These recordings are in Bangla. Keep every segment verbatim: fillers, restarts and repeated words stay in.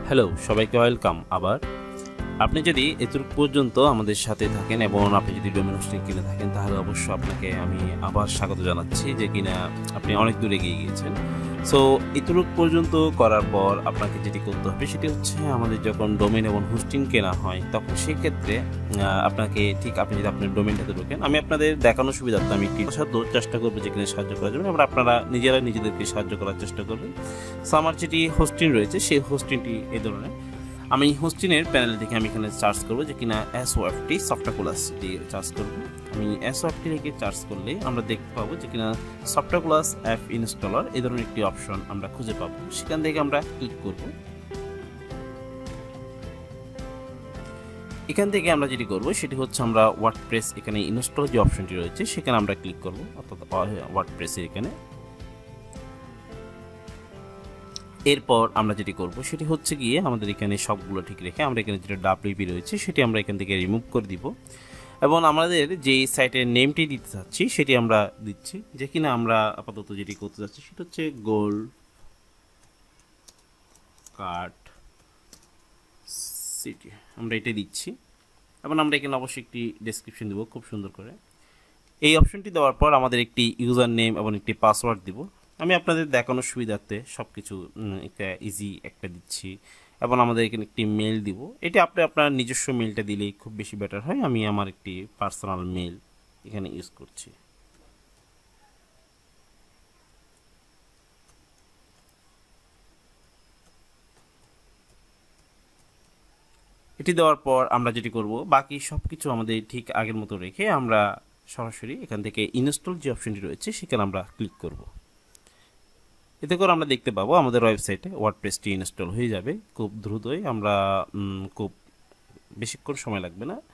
হ্যালো, সবাইকে ওয়েলকাম। আবার আপনি যদি এতটুকু পর্যন্ত আমাদের সাথে থাকেন এবং আপনি যদি ডোমেন হোস্টিং কিনে থাকেন, তাহলে অবশ্যই আপনাকে আমি আবার স্বাগত জানাচ্ছি যে কিনা আপনি অনেক দূরে এগিয়ে গিয়েছেন। সো এতটুকু পর্যন্ত করার পর আপনাকে যেটি করতে হবে সেটি হচ্ছে, আমাদের যখন ডোমেন এবং হোস্টিং কেনা হয় তখন সেক্ষেত্রে আপনাকে ঠিক আপনি যদি আপনার ডোমেনটাতে ঢোকেন, আমি আপনাদের দেখানোর সুবিধার্থে আমি একটি সাধ্য চেষ্টা করবো যেখানে সাহায্য করা যাবে এবং আপনারা নিজেরা নিজেদেরকে সাহায্য করার চেষ্টা করবেন। সো আমার যেটি হোস্টিং রয়েছে সেই হোস্টিংটি এই ধরনের। আমি হোস্টিংয়ের প্যানেল থেকে আমি এখানে চার্জ করবো যে কিনা এসওএফটি সফটওয়্যার ক্লাস দিয়ে চার্জ করবো। আমি এসওএফটি থেকে চার্জ করলে আমরা দেখতে পাবো যে কিনা সফটওয়্যার ক্লাস অ্যাপ ইনস্টলার এই ধরনের একটি অপশন আমরা খুঁজে পাবো। সেখান থেকে আমরা ক্লিক করব। এখান থেকে আমরা যেটি করবো সেটি হচ্ছে, আমরা ওয়ার্ডপ্রেস এখানে ইনস্টল যে অপশনটি রয়েছে সেখানে আমরা ক্লিক করবো, অর্থাৎ ওয়ার্ডপ্রেসের এখানে। এরপর আমরা যেটি করব সেটি হচ্ছে গিয়ে আমাদের এখানে সবগুলো ঠিক রেখে আমরা এখানে যেটা ডাব্লিউপি রয়েছে সেটি আমরা এখান থেকে রিমুভ করে দিব এবং আমাদের যে সাইটের নেমটি দিতে চাচ্ছি সেটি আমরা দিচ্ছি, যে কিনা আমরা আপাতত যেটি করতে যাচ্ছি সেটা হচ্ছে গোল্ড কার্ড সিটি, আমরা এটা দিচ্ছি এবং আমরা এখানে অবশ্যই একটি ডেসক্রিপশন দেবো খুব সুন্দর করে। এই অপশনটি দেওয়ার পর আমাদের একটি ইউজার নেম এবং একটি পাসওয়ার্ড দিব। আমি আপনাদের দেখানোর সুবিধার্থে সব কিছু একটা ইজি একটা দিচ্ছি এবং আমাদের এখানে একটি মেল দিব। এটা আপনি আপনার নিজস্ব মেলটা দিলেই খুব বেশি বেটার হয়। আমি আমার একটি পার্সোনাল মেল এখানে ইউজ করছি। এটি দেওয়ার পর আমরা যেটি করব, বাকি সব কিছু আমাদের ঠিক আগের মতো রেখে আমরা সরাসরি এখান থেকে ইনস্টল যে অপশনটি রয়েছে সেখানে আমরা ক্লিক করব। এতে করে আমরা দেখতে পাবো আমাদের ওয়েবসাইটে ওয়ার্ডপ্রেসটি ইনস্টল হয়ে যাবে খুব দ্রুতই। আমরা খুব বেশিক্ষণ সময় লাগবে না।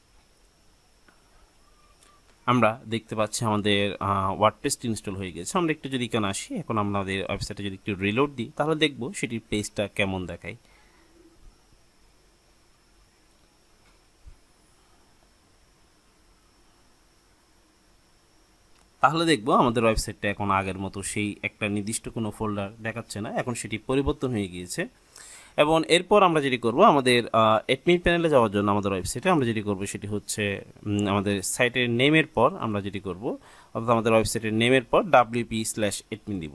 আমরা দেখতে পাচ্ছি আমাদের ওয়ার্ডপ্রেসটি ইনস্টল হয়ে গেছে। আমরা একটু যদি এখানে আসি, এখন আমাদের ওয়েবসাইটে যদি একটু রিলোড দিই তাহলে দেখব সেটির পেজটা কেমন দেখায়। তাহলে দেখবো আমাদের ওয়েবসাইটটা এখন আগের মতো সেই একটা নির্দিষ্ট কোনো ফোল্ডার দেখাচ্ছে না, এখন সেটি পরিবর্তন হয়ে গিয়েছে। এবং এরপর আমরা যেটি করব, আমাদের অ্যাডমিন প্যানেলে যাওয়ার জন্য আমাদের ওয়েবসাইটে আমরা যেটি করব সেটি হচ্ছে, আমাদের সাইটের নেমের পর আমরা যেটি করব, অর্থাৎ আমাদের ওয়েবসাইটের নেমের পর ডাব্লিউপি স্ল্যাশ অ্যাডমিন দিব,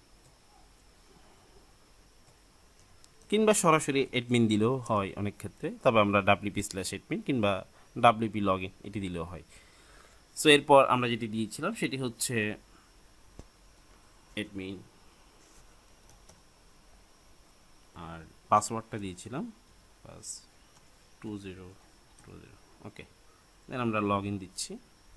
কিংবা সরাসরি অ্যাডমিন দিলেও হয় অনেক ক্ষেত্রে, তবে আমরা ডাব্লিউপি স্ল্যাশ অ্যাডমিন কিংবা ডাব্লিউপি লগ ইন এটি দিলেও হয়। সো এরপর আমরা যেটি দিয়েছিলাম সেটি হচ্ছে অ্যাডমিন, আর পাসওয়ার্ডটা দিয়েছিলাম pass two zero two zero okay. Then আমরা লগ ইন দিচ্ছি।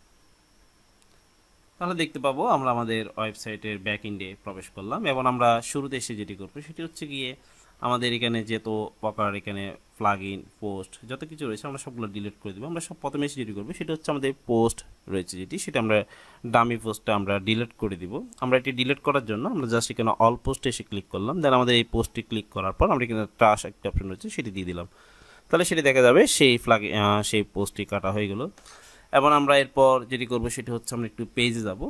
তাহলে দেখতে পাবো আমরা আমাদের ওয়েবসাইটের ব্যাক এন্ডে প্রবেশ করলাম এবং আমরা শুরুতে এসে যেটি করবো সেটি হচ্ছে গিয়ে, আমাদের এখানে যেত প্রকার এখানে প্লাগইন পোস্ট যত কিছু রয়েছে আমরা সবগুলো ডিলিট করে দেবো। আমরা সব প্রথমে এসে যেটি করবো সেটা হচ্ছে, আমাদের পোস্ট রয়েছে যেটি, সেটা আমরা ডামি পোস্টটা আমরা ডিলিট করে দিব। আমরা এটি ডিলিট করার জন্য আমরা জাস্ট এখানে অল পোস্টে এসে ক্লিক করলাম। দেন আমাদের এই পোস্টটি ক্লিক করার পর আমরা এখানে ট্রাশ একটা অপশন রয়েছে সেটি দিয়ে দিলাম। তাহলে সেটি দেখা যাবে সেই ফ্লাগ সেই পোস্টটি কাটা হয়ে গেল। এবং আমরা এরপর যেটি করবো সেটি হচ্ছে, আমরা একটু পেজে যাব।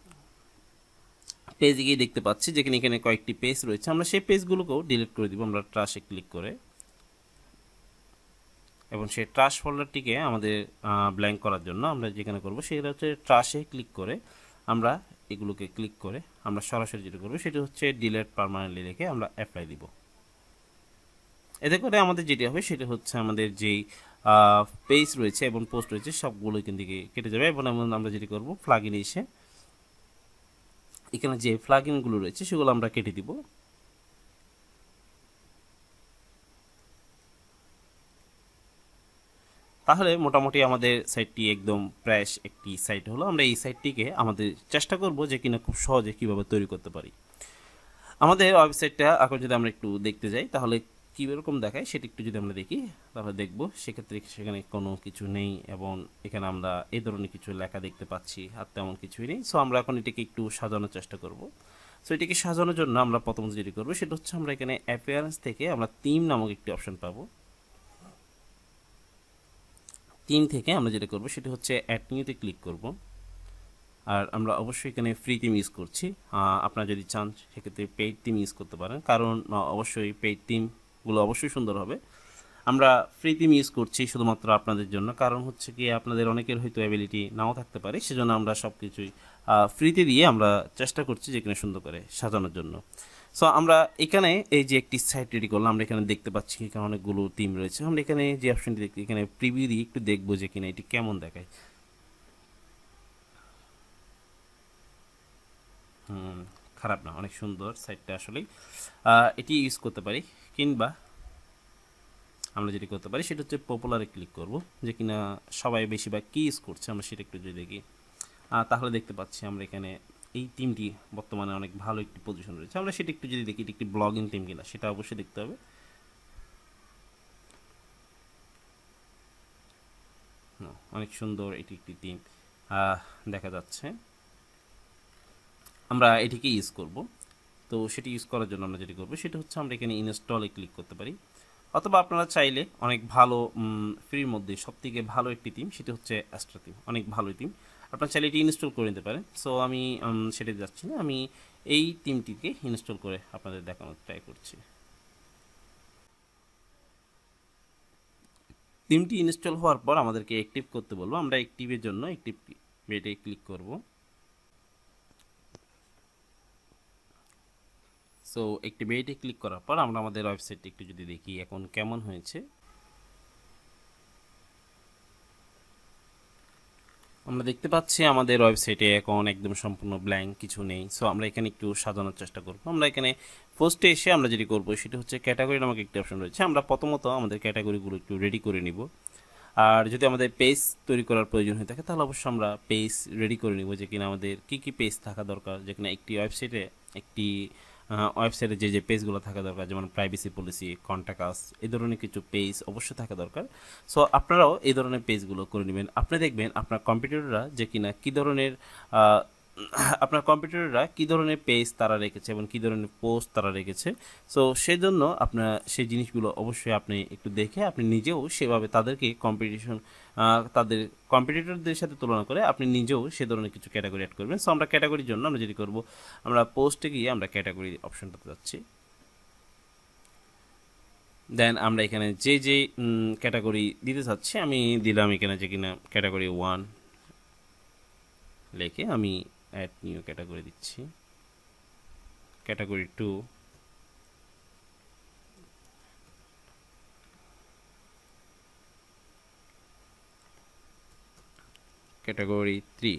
পেজে গিয়ে দেখতে পাচ্ছি যেখানে এখানে কয়েকটি পেজ রয়েছে, আমরা সেই পেজগুলোকেও ডিলিট করে দিব আমরা ট্রাশে ক্লিক করে। এবং সেই ট্রাশ ফোল্ডারটিকে আমাদের ব্ল্যাঙ্ক করার জন্য আমরা যেখানে করব সেটা হচ্ছে ট্রাশে ক্লিক করে আমরা এগুলোকে ক্লিক করে আমরা সরাসরি যেটা করবো সেটা হচ্ছে ডিলিট পার্মানেন্টলি রেখে আমরা অ্যাপ্লাই দিব। এতে করে আমাদের যেটি হবে সেটা হচ্ছে, আমাদের যেই পেজ রয়েছে এবং পোস্ট রয়েছে সবগুলো এখান থেকে কেটে যাবে। এবং আমরা যেটি করব, প্লাগইনে এসে এখানে যে প্লাগইনগুলো রয়েছে সেগুলো আমরা কেটে দিব। তাহলে মোটামুটি আমাদের সাইটটি একদম ফ্রেশ একটি সাইট হলো। আমরা এই সাইটটিকে আমাদের চেষ্টা করব যে কিনা খুব সহজে কীভাবে তৈরি করতে পারি। আমাদের ওয়েবসাইটটা এখন যদি আমরা একটু দেখতে যাই তাহলে কীরকম দেখায় সেটি একটু যদি আমরা দেখি তাহলে দেখব সেক্ষেত্রে সেখানে কোনো কিছু নেই এবং এখানে আমরা এই ধরনের কিছু লেখা দেখতে পাচ্ছি, আর তেমন কিছুই নেই। সো আমরা এখন এটাকে একটু সাজানোর চেষ্টা করব। সো এটাকে সাজানোর জন্য আমরা প্রথম যেটি করবো সেটা হচ্ছে, আমরা এখানে অ্যাপিয়ারেন্স থেকে আমরা থিম নামক একটি অপশন পাবো। থিম থেকে আমরা যেটা করবো সেটা হচ্ছে অ্যাড নিউতে ক্লিক করব। আর আমরা অবশ্যই এখানে ফ্রি থিম ইউজ করছি। আপনারা যদি চান সেক্ষেত্রে পেইড থিম ইউজ করতে পারেন, কারণ অবশ্যই পেইড থিম গুলো অবশ্যই সুন্দর হবে। আমরা ফ্রি থিম ইউজ করছি শুধুমাত্র আপনাদের জন্য, কারণ হচ্ছে কি আপনাদের অনেকের হয়তো অ্যাবিলিটি নাও থাকতে পারে, সেজন্য আমরা সব কিছুই ফ্রিতে দিয়ে আমরা চেষ্টা করছি যে কিনা সুন্দর করে সাজানোর জন্য। সো আমরা এখানে এই যে একটি সাইট রেডি করলাম, আমরা এখানে দেখতে পাচ্ছি এখানে অনেকগুলো থিম রয়েছে। আমরা এখানে যে অপশনটি দেখি এখানে প্রিভিউ দিয়ে একটু দেখবো যে কিনা এটি কেমন দেখায়। হুম, খারাপ না, অনেক সুন্দর সাইটটা আসলেই। এটি ইউজ করতে পারি, কিংবা আমরা যেটি করতে পারি সেটা হচ্ছে পপুলারে ক্লিক করব, যে কিনা সবাই বেশিরভাগ কি ইউজ করছে আমরা সেটা একটু যদি দেখি, তাহলে দেখতে পাচ্ছি আমরা এখানে এই টিমটি বর্তমানে অনেক ভালো একটি পজিশন রয়েছে। আমরা সেটা একটু যদি দেখি এটি একটি ব্লগিং টিম কিনা সেটা অবশ্যই দেখতে হবে। অনেক সুন্দর এটি একটি টিম দেখা যাচ্ছে। আমরা এটিকে ইউজ করব, তো সেটি ইউজ করার জন্য আমরা যেটি করবো সেটা হচ্ছে আমরা এখানে ইনস্টলে ক্লিক করতে পারি, অথবা আপনারা চাইলে অনেক ভালো ফ্রির মধ্যে সবথেকে ভালো একটি টিম সেটা হচ্ছে অ্যাস্ট্রা টিম, অনেক ভালো টিম, আপনারা চাইলে এটি ইনস্টল করে নিতে পারেন। সো আমি সেটা যাচ্ছি না, আমি এই টিমটিকে ইনস্টল করে আপনাদের দেখানোর ট্রাই করছি। টিমটি ইনস্টল হওয়ার পর আমাদেরকে অ্যাক্টিভ করতে বলবো, আমরা অ্যাক্টিভের জন্য অ্যাক্টিভ বেটে ক্লিক করব। সো একটি বেটে ক্লিক করার পর আমরা আমাদের ওয়েবসাইটটি একটু যদি দেখি এখন কেমন হয়েছে। আমরা দেখতে পাচ্ছি আমাদের ওয়েবসাইটে এখন একদম সম্পূর্ণ ব্ল্যাঙ্ক, কিছু নেই। সো আমরা এখানে একটু সাজানোর চেষ্টা করব। আমরা এখানে ফার্স্টে এসে আমরা যেটি করব সেটা হচ্ছে ক্যাটাগরি নামক একটি অপশন রয়েছে। আমরা প্রথমত আমাদের ক্যাটাগরিগুলো একটু রেডি করে নিব, আর যদি আমাদের পেজ তৈরি করার প্রয়োজন হয়ে থাকে তাহলে অবশ্যই আমরা পেজ রেডি করে নিব, যে কিনা আমাদের কী কী পেজ থাকা দরকার, যে কিনা একটি ওয়েবসাইটে একটি ওয়েবসাইটে যে যে পেজগুলো থাকা দরকার, যেমন প্রাইভেসি পলিসি, কন্ট্যাক্ট আস, এই ধরনের কিছু পেজ অবশ্যই থাকা দরকার। সো আপনারাও এই ধরনের পেজগুলো করে নেবেন। আপনি দেখবেন আপনার কম্পিউটাররা যে কিনা কী ধরনের আপনার কম্পিউটাররা কী ধরনের পেজ তারা রেখেছে এবং কী ধরনের পোস্ট তারা রেখেছে। সো সেই জন্য আপনার সেই জিনিসগুলো অবশ্যই আপনি একটু দেখে আপনি নিজেও সেভাবে তাদেরকে কম্পিটিশন তাদের কম্পিটিটরদের সাথে তুলনা করে আপনি নিজেও সে ধরনের কিছু ক্যাটাগরি অ্যাড করবেন। সো আমরা ক্যাটাগরির জন্য আমরা যেটি করব, আমরা পোস্টে গিয়ে আমরা ক্যাটাগরি অপশনটাতে যাচ্ছি। দেন আমরা এখানে যে যে ক্যাটাগরি দিতে চাচ্ছি আমি দিলাম এখানে যে কিনা ক্যাটাগরি ওয়ান লিখে আমি অ্যাড নিউ ক্যাটাগরি দিচ্ছি। ক্যাটাগরি টু, ক্যাটাগরি থ্রি,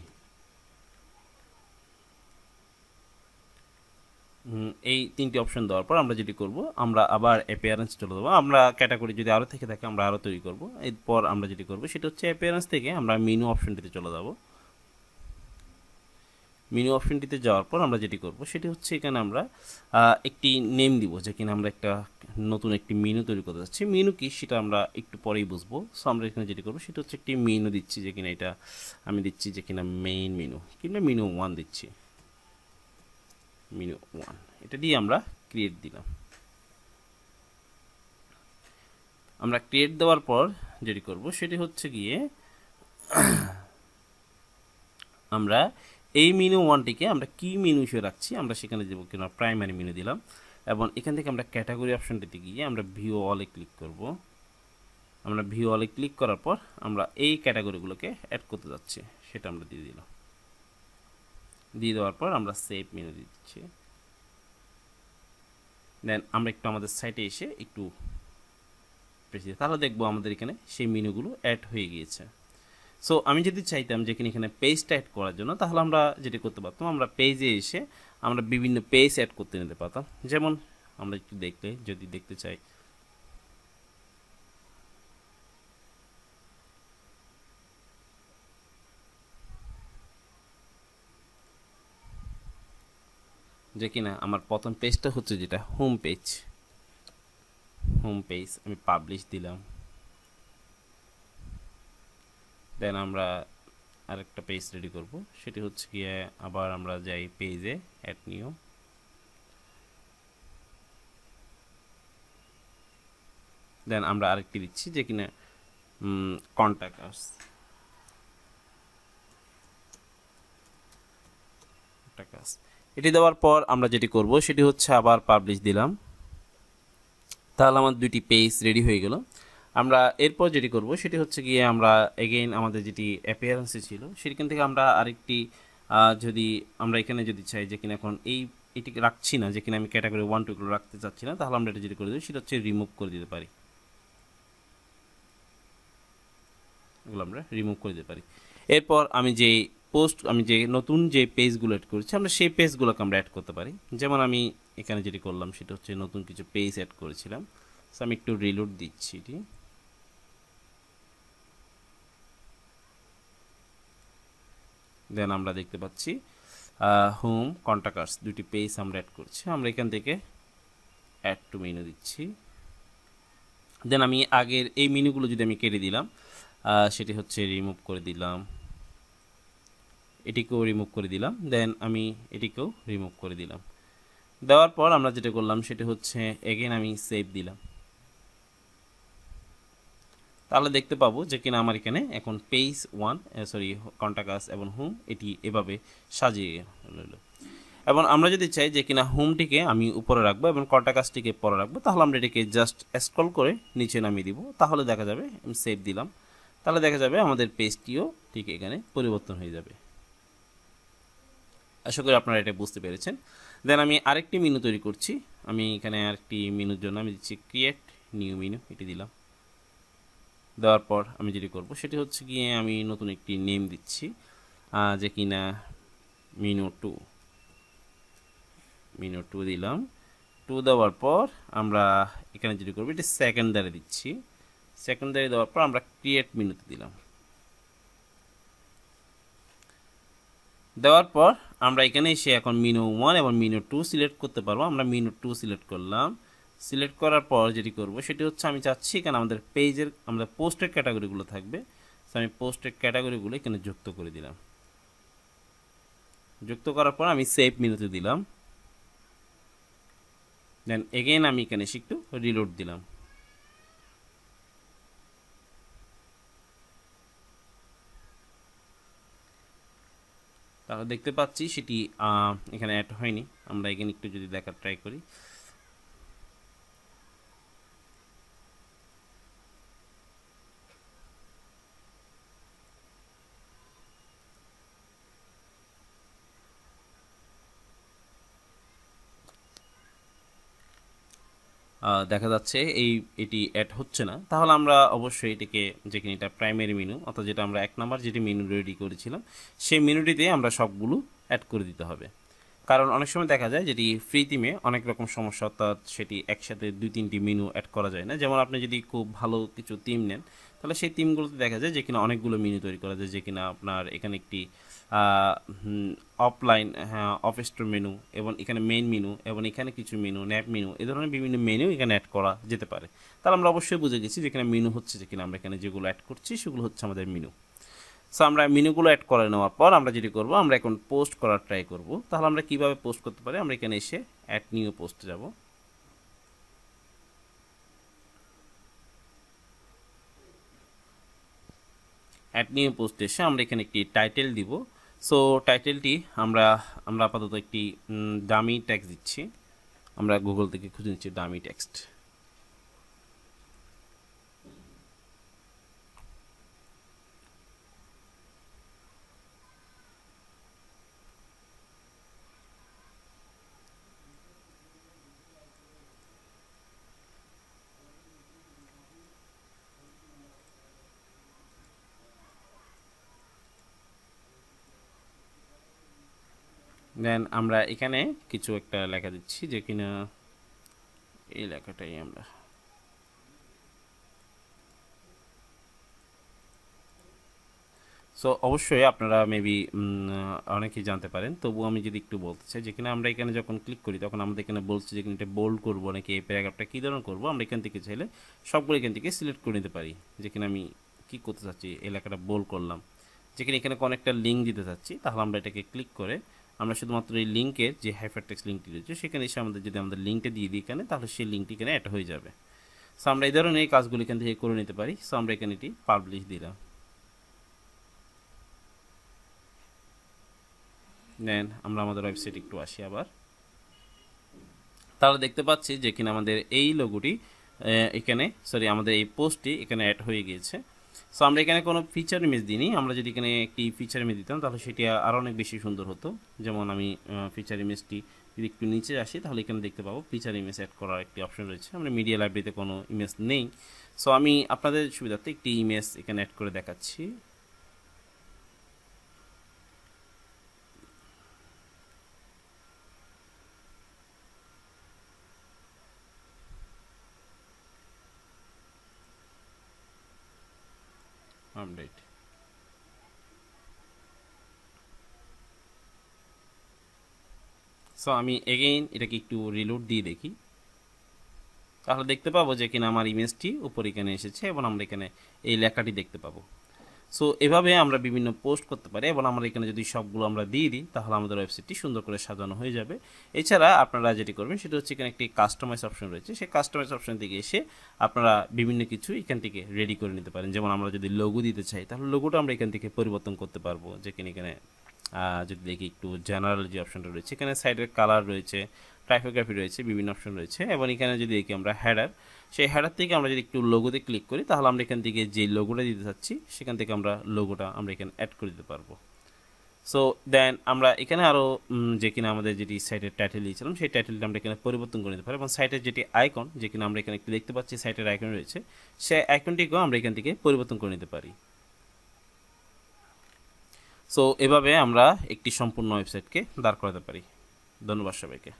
এই তিনটি অপশন দেওয়ার পর আমরা যেটি করব আমরা আবার অ্যাপিয়ারেন্স চলে দেবো। আমরা ক্যাটাগরি যদি আরও থেকে থাকে আমরা আরও তৈরি করব। এরপর আমরা যেটি করব সেটা হচ্ছে অ্যাপিয়ারেন্স থেকে আমরা মেনু অপশনটিতে চলে যাব। মেনু অপশনটিতে যাওয়ার পর আমরা যেটি করব সেটি হচ্ছে এখানে আমরা একটি নেম দিব, যে কিনা আমরা একটা নতুন একটি মেনু তৈরি করতে যাচ্ছি। মেনু কি সেটা আমরা একটু পরেই বুঝবো। সো আমরা এখানে যেটি করব সেটা হচ্ছে একটি মেনু দিচ্ছি, যে কিনা এটা আমি দিচ্ছি যে কিনা মেইন মেনু, কিংবা মেনু ওয়ান দিচ্ছি, মেনু ওয়ান এটা দিয়ে আমরা ক্রিয়েট দিলাম। আমরা ক্রিয়েট দেওয়ার পর যেটি করব সেটি হচ্ছে গিয়ে আমরা এই মেনু ওয়ানটিকে আমরা কি মেনু হিসেবে রাখছি আমরা সেখানে দেবো কিনা প্রাইমারি মেনু দিলাম, এবং এখান থেকে আমরা ক্যাটাগরি অপশনটিতে গিয়ে আমরা ভিউ অলে ক্লিক করব। আমরা ভিউ অলে ক্লিক করার পর আমরা এই ক্যাটাগরিগুলোকে অ্যাড করতে যাচ্ছি, সেটা আমরা দিয়ে দিলাম। দিয়ে দেওয়ার পর আমরা সেভ মেনু দিচ্ছি। দেন আমরা একটু আমাদের সাইটে এসে একটু তাহলে দেখবো আমাদের এখানে সেই মেনুগুলো অ্যাড হয়ে গিয়েছে। সো আমি যদি চাইতাম যে এখানে পেজটা অ্যাড করার জন্য তাহলে আমরা যেটি করতে পারতাম, আমরা পেজে এসে আমরা বিভিন্ন পেজ অ্যাড করতে নিতে পারতাম। যেমন আমরা একটু দেখলে যদি দেখতে চাই যে কিনা আমার প্রথম পেজটা হচ্ছে যেটা হোম পেজ, হোম পেজ আমি পাবলিশ দিলাম। দেন আমরা আরেকটা পেজ রেডি করব, সেটি হচ্ছে গিয়ে আবার আমরা যাই পেজে অ্যাড নিউ, দেন আমরা আরেকটি দিচ্ছি যে কিনা কন্ট্যাক্ট আস, এটি দেওয়ার পর আমরা যেটি করব সেটি হচ্ছে আবার পাবলিশ দিলাম। তাহলে আমার দুইটি পেজ রেডি হয়ে গেল। আমরা এরপর যেটি করব সেটি হচ্ছে গিয়ে আমরা এগেইন আমাদের যেটি অ্যাপিয়ারেন্সে ছিল সেখান থেকে আমরা আরেকটি যদি আমরা এখানে যদি চাই যে কিনা এখন এই এটিকে রাখছি না, যে কিনা আমি ক্যাটাগরি ওয়ান টুগুলো রাখতে চাচ্ছি না, তাহলে আমরা এটা যেটি করে দেবো সেটা হচ্ছে রিমুভ করে দিতে পারি। এগুলো আমরা রিমুভ করে দিতে পারি। এরপর আমি যে পোস্ট আমি যে নতুন যে পেজগুলো অ্যাড করেছি আমরা সেই পেজগুলোকে আমরা অ্যাড করতে পারি। যেমন আমি এখানে যেটি করলাম সেটা হচ্ছে নতুন কিছু পেজ অ্যাড করেছিলাম। সো আমি একটু রিলোড দিচ্ছি এটি। দেন আমরা দেখতে পাচ্ছি হোম কন্ট্যাক্টস দুটি পেজ আমরা অ্যাড করছি। আমরা এখান থেকে অ্যাড টু মেনু দিচ্ছি। দেন আমি আগের এই মেনুগুলো যদি আমি কেটে দিলাম সেটি হচ্ছে রিমুভ করে দিলাম, এটিকেও রিমুভ করে দিলাম, দেন আমি এটিকেও রিমুভ করে দিলাম। দেওয়ার পর আমরা যেটা করলাম সেটা হচ্ছে এগেন আমি সেভ দিলাম। তাহলে দেখতে পাবো যে কিনা আমার এখানে এখন পেজ ওয়ান সরি কন্ট্যাক্টস এবং হোম এটি এভাবে সাজিয়ে রইল। এবং আমরা যদি চাই যে কিনা হোমটিকে আমি উপরে রাখবো এবং কন্ট্যাক্টসটিকে পরে রাখবো, তাহলে আমরা এটিকে জাস্ট স্ক্রল করে নিচে নামিয়ে দিব। তাহলে দেখা যাবে আমি সেভ দিলাম, তাহলে দেখা যাবে আমাদের পেজটিও ঠিক এখানে পরিবর্তন হয়ে যাবে। আশা করি আপনারা এটা বুঝতে পেরেছেন। দেন আমি আরেকটি মেনু তৈরি করছি। আমি এখানে আরেকটি মেনুর জন্য আমি দিচ্ছি ক্রিয়েট নিউ মেনু, এটি দিলাম। দেওয়ার পর আমি যেটি করব সেটি হচ্ছে গিয়ে আমি নতুন একটি নেম দিচ্ছি যে কিনা মেনু টু মেনু টু দিলাম। টু দেওয়ার পর আমরা এখানে যেটি করবো এটি সেকেন্ডারি দিচ্ছি। সেকেন্ডারি দেওয়ার পর আমরা ক্রিয়েট মেনুতে দিলাম। দেওয়ার পর আমরা এখানে এসে এখন মেনু ওয়ান এবং মেনু টু সিলেক্ট করতে পারবো। আমরা মেনু টু সিলেক্ট করলাম। সিলেক্ট করার পর যেটি করব সেটি হচ্ছে আমি চাচ্ছি এখানে আমাদের পেজের আমাদের পোস্টের ক্যাটাগরিগুলো থাকবে। সো আমি পোস্টের ক্যাটাগরিগুলো এখানে যুক্ত করে দিলাম। যুক্ত করার পর আমি সেভ মেনুতে দিলাম। দেন এগেইন আমি এখানে এসে একটু রিলোড দিলাম। তাহলে দেখতে পাচ্ছি সেটি এখানে অ্যাড হয়নি। আমরা এখানে একটু যদি দেখার ট্রাই করি, দেখা যাচ্ছে এই এটি অ্যাড হচ্ছে না। তাহলে আমরা অবশ্যই এটিকে যেখানে এটা প্রাইমারি মেনু অর্থাৎ যেটা আমরা এক নম্বর যেটি মেনু রেডি করেছিলাম সেই মেনুটিতে আমরা সবগুলো অ্যাড করে দিতে হবে। কারণ অনেক সময় দেখা যায় যেটি ফ্রি থিমে অনেক রকম সমস্যা, অর্থাৎ সেটি একসাথে দুই তিনটি মেনু অ্যাড করা যায় না। যেমন আপনি যদি খুব ভালো কিছু থিম নেন তাহলে সেই থিমগুলোতে দেখা যায় যে কিনা অনেকগুলো মেনু তৈরি করা যায়, যে কিনা আপনার এখানে একটি অফলাইন হ্যাঁ অফ স্টোর মেনু এবং এখানে মেইন মেনু এবং এখানে কিছু মেনু ন্যাপ মেনু এই ধরনের বিভিন্ন মেনু এখানে অ্যাড করা যেতে পারে। তাহলে আমরা অবশ্যই বুঝে গেছি যেখানে মেনু হচ্ছে যে কিনা আমরা এখানে যেগুলো অ্যাড করছি সেগুলো হচ্ছে আমাদের মেনু। সো আমরা মেনুগুলো অ্যাড করে নেওয়ার পর আমরা যেটি করব আমরা এখন পোস্ট করার ট্রাই করব। তাহলে আমরা কিভাবে পোস্ট করতে পারি, আমরা এখানে এসে অ্যাড নিউ পোস্টে যাব। অ্যাড নিউ পোস্টে এসে আমরা এখানে একটি টাইটেল দিব। সো টাইটেলটি আমরা আমরা আপাতত একটি ডামি টেক্সট দিচ্ছি। আমরা গুগল থেকে খুঁজে নিচ্ছি ডামি টেক্সট। দেন আমরা এখানে কিছু একটা লেখা দিচ্ছি যে কিনা এই লেখাটাই আমরা সো অবশ্যই আপনারা মেবি অনেকেই জানতে পারেন, তবু আমি যদি একটু বলতে চাই যে কিনা আমরা এখানে যখন ক্লিক করি তখন আমাদের এখানে বলছে যে কিনা এটা বোল্ড করবো নাকি এই প্যারাগ্রাফটা কী ধরনের করবো। আমরা এখান থেকে চাইলে সবগুলো এখান থেকে সিলেক্ট করে নিতে পারি যে কিনা আমি কী করতে চাচ্ছি। এই লেখাটা বোল্ড করলাম, যেখানে এখানে কোনো একটা লিঙ্ক দিতে চাচ্ছি, তাহলে আমরা এটাকে ক্লিক করে আমরা শুধুমাত্র এই লিঙ্কের যে হাইপারটেক্সট লিঙ্কটি রয়েছে সেখানে এসে আমাদের যদি আমাদের লিঙ্কটা দিয়ে দিই এখানে, তাহলে সেই লিঙ্কটি এখানে অ্যাড হয়ে যাবে। সো আমরা এই ধরনের এই কাজগুলো এখান থেকে করে নিতে পারি। সো আমরা এখানে এটি পাবলিশ দিলাম। দেন আমরা আমাদের ওয়েবসাইট একটু আসি আবার। তাহলে দেখতে পাচ্ছি যে কিনা আমাদের এই লোগোটি এখানে সরি আমাদের এই পোস্টটি এখানে অ্যাড হয়ে গিয়েছে। সো আমরা এখানে কোনো ফিচার ইমেজ দিইনি, আমরা যদি এখানে একটি ফিচার ইমেজ দিতাম তাহলে সেটি আরও অনেক বেশি সুন্দর হতো। যেমন আমি ফিচার ইমেজটি যদি একটু নিচে আসি তাহলে এখানে দেখতে পাবো ফিচার ইমেজ অ্যাড করার একটি অপশন রয়েছে। আমরা মিডিয়া লাইব্রেরিতে কোনো ইমেজ নেই, সো আমি আপনাদের সুবিধার্থে একটি ইমেজ এখানে অ্যাড করে দেখাচ্ছি। আপডেট সো আমি এগেইন এটাকে একটু রিলোড দিয়ে দেখি, তাহলে দেখতে পাবো যে কিনা আমার ইমেজটি উপরে এখানে এসেছে এবং আমরা এখানে এই লেখাটি দেখতে পাবো। সো এভাবে আমরা বিভিন্ন পোস্ট করতে পারি এবং আমরা এখানে যদি সবগুলো আমরা দিয়ে দিই তাহলে আমাদের ওয়েবসাইটটি সুন্দর করে সাজানো হয়ে যাবে। এছাড়া আপনারা যেটি করবেন সেটা হচ্ছে এখানে একটি কাস্টমাইজ অপশন রয়েছে, সেই কাস্টমাইজ অপশন থেকে এসে আপনারা বিভিন্ন কিছু এখান থেকে রেডি করে নিতে পারেন। যেমন আমরা যদি লোগো দিতে চাই তাহলে লোগোটা আমরা এখান থেকে পরিবর্তন করতে পারবো, যে কিনা এখানে যদি দেখি একটু জেনারেল যে অপশনটা রয়েছে এখানে সাইডের কালার রয়েছে, টাইপোগ্রাফি রয়েছে, বিভিন্ন অপশন রয়েছে। এবং এখানে যদি দেখি আমরা হেডার, সেই হেডার থেকে আমরা যদি একটু লোগোতে ক্লিক করি তাহলে আমরা এখান থেকে যে লোগোটা দিতে চাচ্ছি সেখান থেকে আমরা লোগোটা আমরা এখানে অ্যাড করে দিতে পারবো। সো দেন আমরা এখানে আরও যে কিনা আমাদের যেটি সাইটের টাইটেল দিয়েছিলাম সেই টাইটেলটা আমরা এখানে পরিবর্তন করে নিতে পারি এবং সাইটের যেটি আইকন যে কিনা আমরা এখানে একটু দেখতে পাচ্ছি সাইটের আইকন রয়েছে, সেই আইকনটিকেও আমরা এখান থেকে পরিবর্তন করে নিতে পারি। সো এভাবে আমরা একটি সম্পূর্ণ ওয়েবসাইটকে দাঁড় করাতে পারি। ধন্যবাদ সবাইকে।